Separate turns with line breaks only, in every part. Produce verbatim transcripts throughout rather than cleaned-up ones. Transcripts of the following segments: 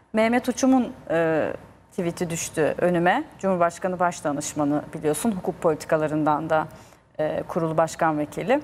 Mehmet Uçum'un e, tweet'i düştü önüme. Cumhurbaşkanı Başdanışmanı biliyorsun, hukuk politikalarından da e, kurulu başkan vekili.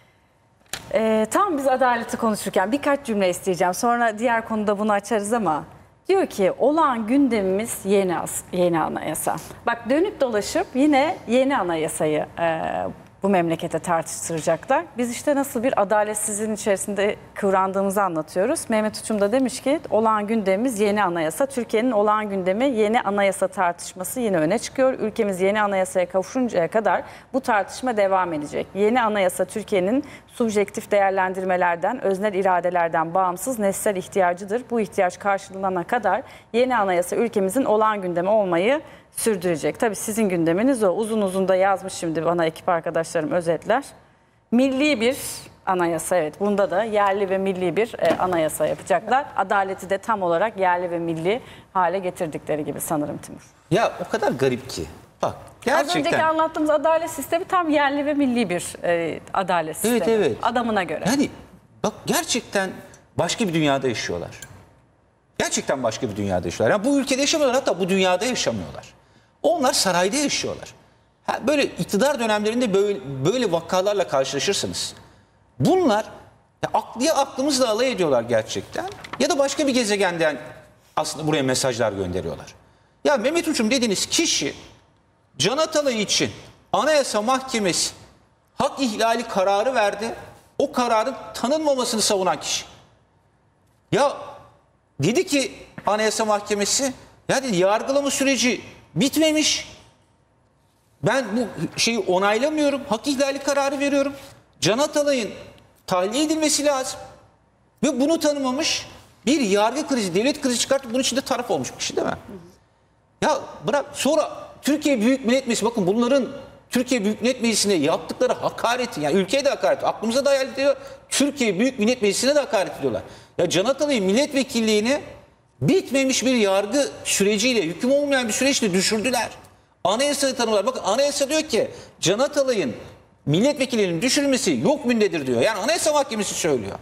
E, tam biz adaleti konuşurken birkaç cümle isteyeceğim. Sonra diğer konuda bunu açarız ama diyor ki olağan gündemimiz yeni, yeni anayasa. Bak dönüp dolaşıp yine yeni anayasayı e, bu memlekete tartıştıracaklar. Biz işte nasıl bir adaletsizliğin içerisinde kıvrandığımızı anlatıyoruz. Mehmet Uçum da demiş ki olağan gündemimiz yeni anayasa. Türkiye'nin olağan gündemi yeni anayasa tartışması yine öne çıkıyor. Ülkemiz yeni anayasaya kavuşuncaya kadar bu tartışma devam edecek. Yeni anayasa Türkiye'nin subjektif değerlendirmelerden, öznel iradelerden bağımsız nesnel ihtiyacıdır. Bu ihtiyaç karşılanana kadar yeni anayasa ülkemizin olağan gündemi olmayı sürdürecek. Tabii sizin gündeminiz o. Uzun uzun da yazmış şimdi bana ekip arkadaşlarım özetler. Milli bir anayasa, evet. Bunda da yerli ve milli bir e, anayasa yapacaklar. Adaleti de tam olarak yerli ve milli hale getirdikleri gibi sanırım Timur.
Ya o kadar garip ki. Bak gerçekten.
Az önceki anlattığımız adalet sistemi tam yerli ve milli bir e, adalet sistemi.
Evet, evet.
Adamına göre.
Yani bak gerçekten başka bir dünyada yaşıyorlar. Gerçekten başka bir dünyada yaşıyorlar. Yani bu ülkede yaşamıyorlar, hatta bu dünyada yaşamıyorlar. Onlar sarayda yaşıyorlar. Ha, böyle iktidar dönemlerinde böyle, böyle vakalarla karşılaşırsınız. Bunlar ya, aklı, ya aklımızla alay ediyorlar gerçekten ya da başka bir gezegenden aslında buraya mesajlar gönderiyorlar. Ya Mehmet Uçum dediğiniz kişi Can Atalay için Anayasa Mahkemesi hak ihlali kararı verdi. O kararın tanınmamasını savunan kişi. Ya dedi ki Anayasa Mahkemesi, ya dedi yargılama süreci bitmemiş. Ben bu şeyi onaylamıyorum. Hak ihlali kararı veriyorum. Can Atalay'ın tahliye edilmesi lazım. Ve bunu tanımamış bir yargı krizi, devlet krizi çıkartıp bunun içinde taraf olmuş bir şey değil mi? Hı hı. Ya bırak sonra Türkiye Büyük Millet Meclisi, bakın bunların Türkiye Büyük Millet Meclisi'ne yaptıkları hakareti, yani ülkeye de hakaret, aklımıza da hayal ediyor, Türkiye Büyük Millet Meclisi'ne de hakaret ediyorlar. Ya Can Atalay'ın milletvekilliğini bitmemiş bir yargı süreciyle, hüküm olmayan bir süreçle düşürdüler. Anayasayı tanımlar. Bakın anayasa diyor ki Can Atalay'ın milletvekilinin düşürülmesi yok mündedir diyor. Yani Anayasa Mahkemesi söylüyor.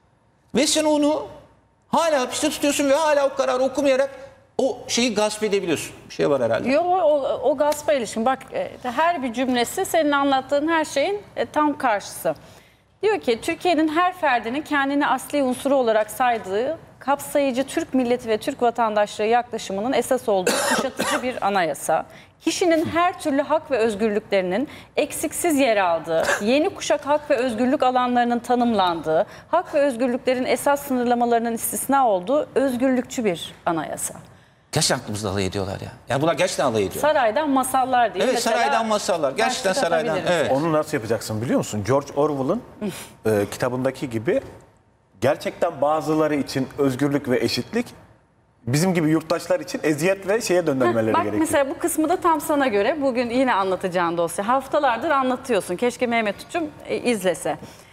Ve sen onu hala hapiste tutuyorsun ve hala o kararı okumayarak o şeyi gasp edebiliyorsun. Bir şey var herhalde.
Yok o, o gaspa ilişkin. Bak e, her bir cümlesi senin anlattığın her şeyin e, tam karşısı. Diyor ki Türkiye'nin her ferdinin kendini asli unsuru olarak saydığı kapsayıcı Türk milleti ve Türk vatandaşlığı yaklaşımının esas olduğu kuşatıcı bir anayasa. Kişinin her türlü hak ve özgürlüklerinin eksiksiz yer aldığı, yeni kuşak hak ve özgürlük alanlarının tanımlandığı, hak ve özgürlüklerin esas sınırlamalarının istisna olduğu özgürlükçü bir anayasa.
Gerçekten aklımızda alay ediyorlar ya. Yani bunlar gerçekten alay ediyor.
Saraydan masallar değil.
Evet,
mesela,
saraydan masallar. Gerçekten saraydan. Evet.
Onu nasıl yapacaksın biliyor musun? George Orwell'ın e, kitabındaki gibi gerçekten bazıları için özgürlük ve eşitlik bizim gibi yurttaşlar için eziyet ve şeye döndürmeleri
Bak
gerekiyor.
mesela bu kısmı da tam sana göre. Bugün yine anlatacağın dosya. Haftalardır anlatıyorsun. Keşke Mehmet Uçum e, izlese.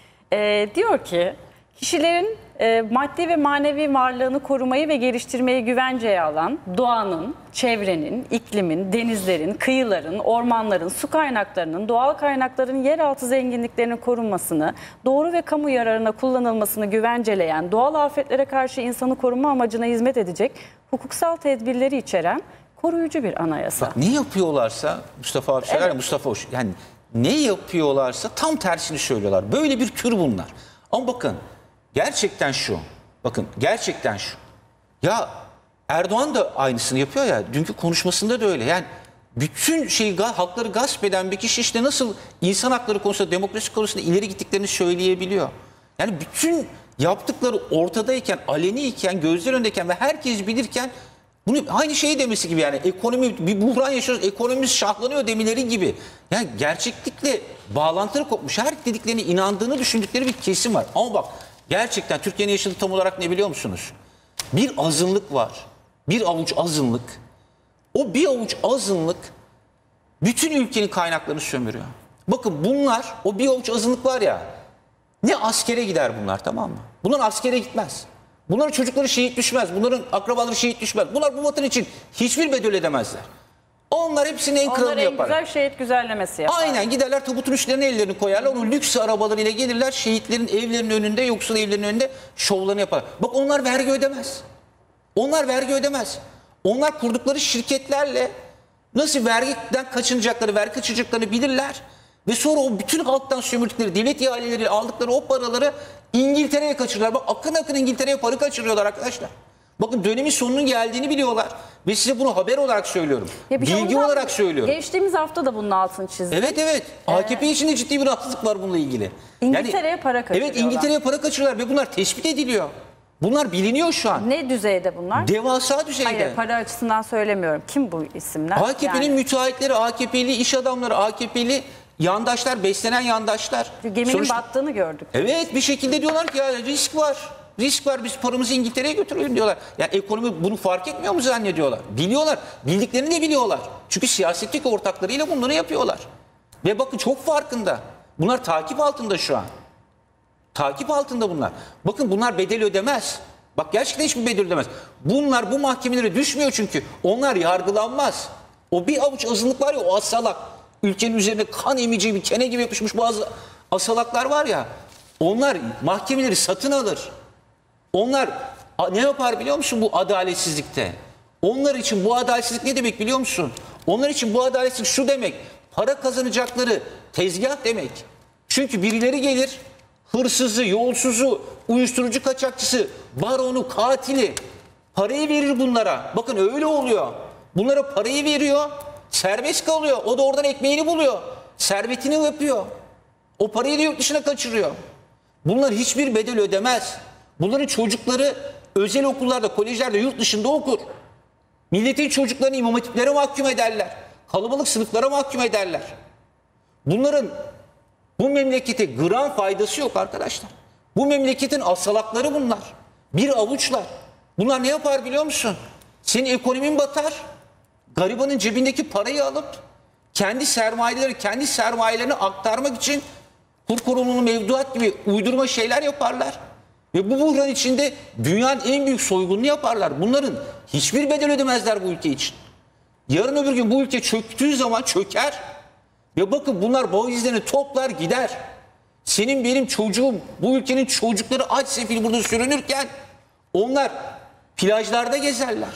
E, diyor ki kişilerin e, maddi ve manevi varlığını korumayı ve geliştirmeyi güvenceye alan doğanın, çevrenin, iklimin, denizlerin, kıyıların, ormanların, su kaynaklarının, doğal kaynakların yeraltı zenginliklerinin korunmasını, doğru ve kamu yararına kullanılmasını güvenceleyen, doğal afetlere karşı insanı koruma amacına hizmet edecek hukuksal tedbirleri içeren koruyucu bir anayasa.
Bak, ne yapıyorlarsa Mustafa abi söyler ya,
Evet.
Mustafa Hoş, yani ne yapıyorlarsa tam tersini söylüyorlar. Böyle bir tür bunlar. Ama bakın gerçekten şu. Bakın gerçekten şu. Ya Erdoğan da aynısını yapıyor ya. Dünkü konuşmasında da öyle. Yani bütün şeyi hakları gasp eden bir kişi işte nasıl insan hakları konusunda, demokrasi konusunda ileri gittiklerini söyleyebiliyor. Yani bütün yaptıkları ortadayken, aleniyken, gözler önündeyken ve herkes bilirken bunu aynı şeyi demesi gibi, yani ekonomi bir buhran yaşıyoruz, ekonomimiz şahlanıyor demeleri gibi. Yani gerçeklikle bağlantıları kopmuş. Her dediklerine inandığını düşündükleri bir kesim var. Ama bak gerçekten Türkiye'nin yaşadığı tam olarak ne biliyor musunuz? Bir azınlık var. Bir avuç azınlık. O bir avuç azınlık bütün ülkenin kaynaklarını sömürüyor. Bakın bunlar, o bir avuç azınlık var ya, ne askere gider bunlar, tamam mı? Bunlar askere gitmez. Bunların çocukları şehit düşmez. Bunların akrabaları şehit düşmez. Bunlar bu vatan için hiçbir bedel edemezler. Onlar hepsinin en kralını yapar.
Onlar en güzel şehit güzellemesi yapar.
Aynen, giderler tabutun üstlerine ellerini koyarlar. O lüks arabalarıyla gelirler, şehitlerin evlerinin önünde, yoksul evlerinin önünde şovlarını yapar. Bak onlar vergi ödemez. Onlar vergi ödemez. Onlar kurdukları şirketlerle nasıl vergiden kaçınacakları, vergi kaçıracaklarını bilirler. Ve sonra o bütün halktan sömürdükleri, devlet ihaleleri aldıkları o paraları İngiltere'ye kaçırırlar. Bak akın akın İngiltere'ye para kaçırıyorlar arkadaşlar. Bakın dönemin sonunun geldiğini biliyorlar. Ve size bunu haber olarak söylüyorum.
Ya bir şey
Bilgi
ondan-
olarak söylüyorum.
Geçtiğimiz hafta da bunun altını çizdik.
Evet evet. A K P için de ciddi bir rahatsızlık var bununla ilgili.
İngiltere'ye para kaçırıyorlar.
Evet İngiltere'ye para kaçırıyorlar ve bunlar tespit ediliyor. Bunlar biliniyor şu an.
Ne düzeyde bunlar?
Devasa düzeyde.
Hayır, para açısından söylemiyorum. Kim bu isimler?
A K P'nin
Yani
müteahhitleri, A K P'li iş adamları, A K P'li yandaşlar, beslenen yandaşlar.
geminin
Sonuçta-
battığını gördük.
Evet bir şekilde diyorlar ki ya risk var. Risk var, biz paramızı İngiltere'ye götürelim diyorlar. Yani ekonomi bunu fark etmiyor mu zannediyorlar? Biliyorlar. Bildiklerini de biliyorlar. Çünkü siyasetteki ortaklarıyla bunları yapıyorlar. Ve bakın çok farkında. Bunlar takip altında şu an. Takip altında bunlar. Bakın bunlar bedel ödemez. Bak gerçekten hiçbir bedel ödemez. Bunlar bu mahkemelere düşmüyor çünkü. Onlar yargılanmaz. O bir avuç azınlık var ya, o asalak. Ülkenin üzerine kan emici bir kene gibi yapışmış bazı asalaklar var ya. Onlar mahkemeleri satın alır. Onlar a- ne yapar biliyor musun bu adaletsizlikte? Onlar için bu adaletsizlik ne demek biliyor musun? Onlar için bu adaletsizlik şu demek. Para kazanacakları tezgah demek. Çünkü birileri gelir, hırsızı, yolsuzu, uyuşturucu kaçakçısı, baronu, katili parayı verir bunlara. Bakın öyle oluyor. Bunlara parayı veriyor, serbest kalıyor. O da oradan ekmeğini buluyor. Servetini yapıyor. O parayı da yurt dışına kaçırıyor. Bunlar hiçbir bedel ödemez. Bunların çocukları özel okullarda, kolejlerde, yurt dışında okur. Milletin çocuklarını imam hatiplere mahkum ederler. Kalabalık sınıflara mahkum ederler. Bunların bu memlekete gram faydası yok arkadaşlar. Bu memleketin asalakları bunlar. Bir avuçlar. Bunlar ne yapar biliyor musun? Senin ekonomin batar. Garibanın cebindeki parayı alıp kendi sermayeleri, kendi sermayelerini aktarmak için kur korumalı mevduat gibi uydurma şeyler yaparlar. Ve bu buhran içinde dünyanın en büyük soygununu yaparlar. Bunların hiçbir bedel ödemezler bu ülke için. Yarın öbür gün bu ülke çöktüğü zaman çöker. Ve bakın bunlar bağ izlerini toplar gider. Senin benim çocuğum, bu ülkenin çocukları aç sefil burada sürünürken onlar plajlarda gezerler.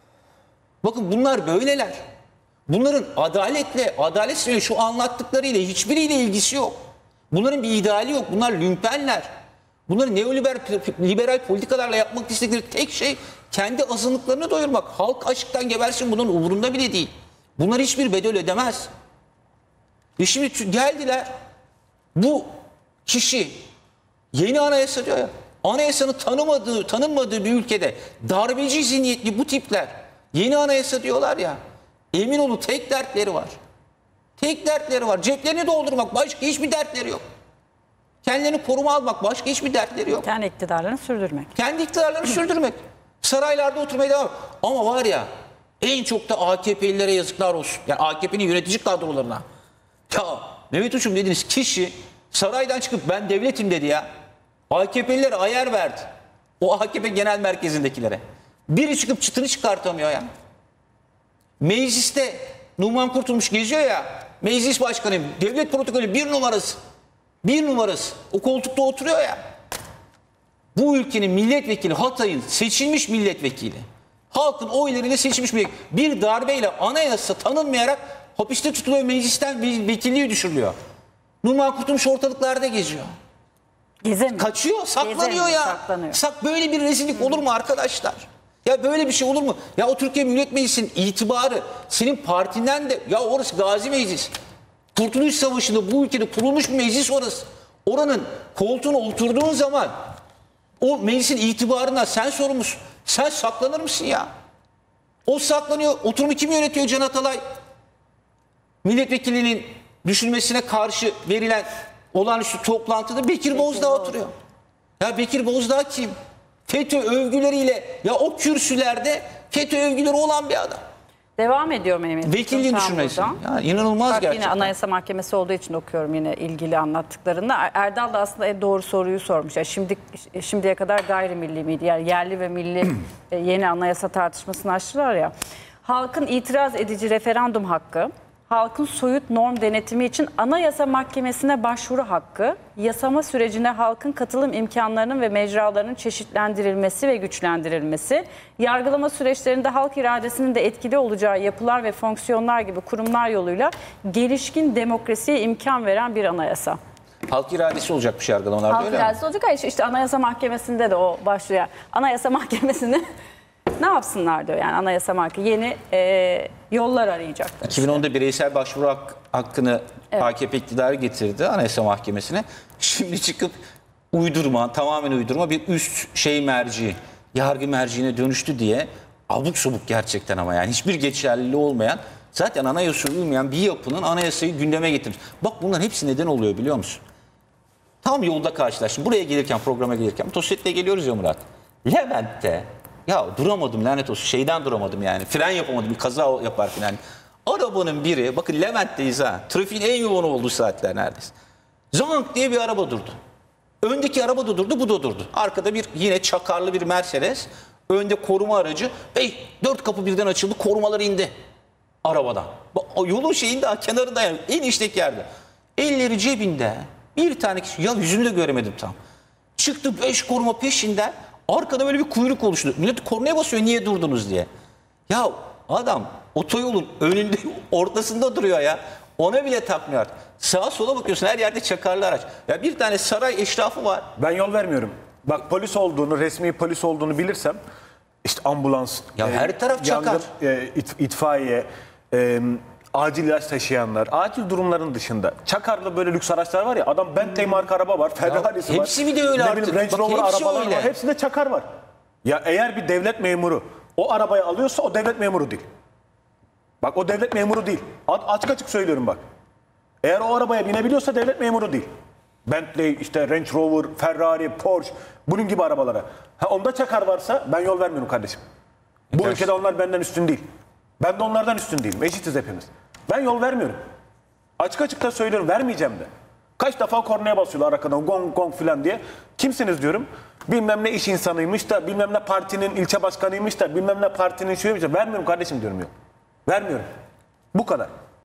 Bakın bunlar böyleler. Bunların adaletle, adaletle şu anlattıklarıyla hiçbiriyle ilgisi yok. Bunların bir ideali yok. Bunlar lümpenler. Bunların neoliberal liberal politikalarla yapmak istedikleri tek şey kendi azınlıklarını doyurmak. Halk açlıktan gebersin, bunun umurunda bile değil. Bunlar hiçbir bedel ödemez. Ve şimdi geldiler, bu kişi yeni anayasa diyor ya, anayasanın tanımadığı, tanınmadığı bir ülkede darbeci zihniyetli bu tipler yeni anayasa diyorlar ya, emin olun tek dertleri var. Tek dertleri var. Ceplerini doldurmak, başka hiçbir dertleri yok. Kendilerini koruma almak, başka hiçbir dertleri yok.
Kendi iktidarlarını sürdürmek.
Kendi iktidarlarını sürdürmek. Saraylarda oturmaya devam. Ama var ya en çok da A K P'lilere yazıklar olsun. Yani A K P'nin yönetici kadrolarına. Ya Mehmet Uçum dediğiniz kişi saraydan çıkıp ben devletim dedi ya. A K P'lilere ayar verdi. O A K P genel merkezindekilere. Biri çıkıp çıtını çıkartamıyor ya. Mecliste Numan Kurtulmuş geziyor ya. Meclis başkanı, devlet protokolü bir numarası. Bir numarası. O koltukta oturuyor ya. Bu ülkenin milletvekili, Hatay'ın seçilmiş milletvekili. Halkın oylarıyla seçilmiş milletvekili. Bir darbeyle anayasa tanınmayarak hapiste tutuluyor, meclisten vekilliği düşürülüyor. Numan Kurtulmuş ortalıklarda geziyor.
Gezemiyor.
Kaçıyor, saklanıyor
Gezemiyor,
ya.
saklanıyor.
Sak böyle bir rezillik olur mu arkadaşlar? Ya böyle bir şey olur mu? Ya o Türkiye Millet Meclisi'nin itibarı senin partinden de, ya orası Gazi Meclis. Kurtuluş Savaşı'nda bu ülkede kurulmuş bir meclis orası. Oranın koltuğuna oturduğun zaman o meclisin itibarından sen sorumlusun. Sen saklanır mısın ya? O saklanıyor. Oturumu kim yönetiyor? Can Atalay. Milletvekilinin düşülmesine karşı verilen olağanüstü toplantıda Bekir Bozdağ oturuyor. Ya Bekir Bozdağ kim? FETÖ övgüleriyle, ya o kürsülerde FETÖ övgüleri olan bir adam.
Devam ediyor Mehmet.
Vekilliğin
Tam
düşürmesi.
buradan.
Ya inanılmaz
Bak
gerçekten.
yine Anayasa Mahkemesi olduğu için okuyorum yine ilgili anlattıklarında. Er- Erdal da aslında en doğru soruyu sormuş. Yani şimdi şimdiye kadar gayrimilli miydi? Yani yerli ve milli e, yeni anayasa tartışmasını açtılar ya. Halkın itiraz edici referandum hakkı halkın soyut norm denetimi için Anayasa Mahkemesi'ne başvuru hakkı, yasama sürecine halkın katılım imkanlarının ve mecralarının çeşitlendirilmesi ve güçlendirilmesi, yargılama süreçlerinde halk iradesinin de etkili olacağı yapılar ve fonksiyonlar gibi kurumlar yoluyla gelişkin demokrasiye imkan veren bir anayasa.
Halk iradesi olacakmış yargılamalarda,
Halk
öyle mi?
iradesi olacak. Hayır, işte Anayasa Mahkemesi'nde de o başlıyor. Anayasa Mahkemesi'ni ne yapsınlar diyor yani Anayasa Mahkemesi. Yeni e, yollar arayacaklar.
iki bin onda bireysel başvuru hak- hakkını A K P iktidarı getirdi Anayasa Mahkemesi'ne. Şimdi çıkıp uydurma, tamamen uydurma bir üst şey merci, yargı merciğine dönüştü diye abuk subuk gerçekten ama yani hiçbir geçerliliği olmayan, zaten anayasaya uymayan bir yapının anayasayı gündeme getirmiş. Bak bunların hepsi neden oluyor biliyor musun? Tam yolda karşılaştım. Buraya gelirken, programa gelirken. Motosikletle geliyoruz ya Murat. Levent'te ya duramadım lanet olsun. Şeyden duramadım yani. Fren yapamadım bir kaza yaparken yani. Arabanın biri, bakın Levent'teyiz ha. Trafiğin en yoğun olduğu saatler neredeyse. Zank diye bir araba durdu. Öndeki araba da durdu, bu da durdu. Arkada bir yine çakarlı bir Mercedes. Önde koruma aracı. Bey, dört kapı birden açıldı, korumalar indi arabadan. Bak, o yolun şeyinde kenarında yani en işteki yerde. Elleri cebinde. Bir tane kişi, ya yüzünü de göremedim tam. Çıktı beş koruma peşinden, arkada böyle bir kuyruk oluştu. Millet kornaya basıyor niye durdunuz diye. Ya adam otoyolun önünde, ortasında duruyor ya. Ona bile takmıyor artık. Sağa sola bakıyorsun, her yerde çakarlı araç. Ya bir tane saray eşrafı var.
Ben yol vermiyorum. Bak polis olduğunu, resmi polis olduğunu bilirsem işte ambulans,
Ya her taraf çakar.
yangın, e, it- itfaiye, e, acil ilaç taşıyanlar, acil durumların dışında çakarlı böyle lüks araçlar var ya, adam Bentley marka araba var, Ferrari'si var.
hepsi bir de öyle
ne
artık.
bileyim, Range
Bak,
Rover
hepsi
arabalar
öyle.
var, hepsinde çakar var. Ya eğer bir devlet memuru o arabayı alıyorsa o devlet memuru değil. Bak o devlet memuru değil. A- Açık açık söylüyorum bak. Eğer o arabaya binebiliyorsa devlet memuru değil. Bentley, işte Range Rover, Ferrari, Porsche, bunun gibi arabalara. Ha onda çakar varsa ben yol vermiyorum kardeşim. Bu
Yeter.
ülkede onlar benden üstün değil. Ben de onlardan üstün değilim. Eşitiz hepimiz. Ben yol vermiyorum. Açık açık da söylüyorum, vermeyeceğim de. Kaç defa kornaya basıyorlar arkadan gong gong filan diye. Kimsiniz diyorum. Bilmem ne iş insanıymış da, bilmem ne partinin ilçe başkanıymış da, bilmem ne partinin şuymuş da. Vermiyorum kardeşim diyorum yok. Vermiyorum. Bu kadar.